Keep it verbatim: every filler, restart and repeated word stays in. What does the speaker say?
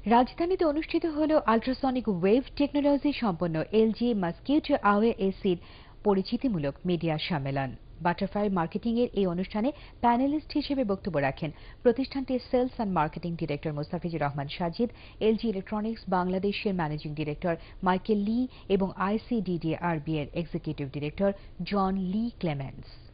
রাজধানীতে অনুষ্ঠিত হলো আল্ট্রাসনিক ওয়েভ টেকনোলজি সম্পন্ন এলজি মসকিউটো আওয়ে এসির পরিচিতিমূলক মিডিয়া সম্মেলন। বাটারফ্লাই মার্কেটিং এর এই অনুষ্ঠানে প্যানেলিস্ট হিসেবে বক্তব্য রাখেন প্রতিষ্ঠানটির sales and marketing director Mostafizur Rahman Sajid, LG Electronics বাংলাদেশের ম্যানেজিং ডিরেক্টর মাইকেল লি এবং আইসিডিডিআরবি এর executive director John Lee Clemens.